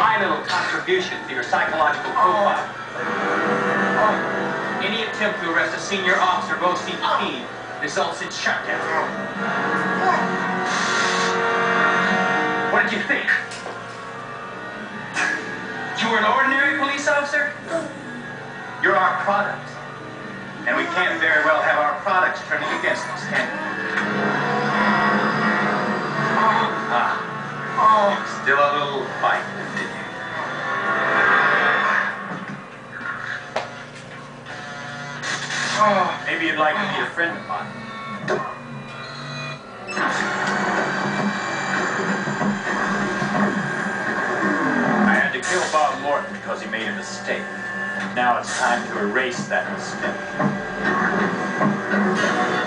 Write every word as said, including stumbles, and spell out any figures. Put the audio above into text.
my little contribution to your psychological profile. Oh. Any attempt to arrest a senior officer of O C P results in shutdown. What did you think? You were an ordinary police officer? You're our product. And we can't very well have our products turning against us, can we? Ah. Oh. Still a little fight, continue. Oh. Maybe you'd like to be a friend of mine. I had to kill Bob Morton because he made a mistake. Now it's time to erase that mistake.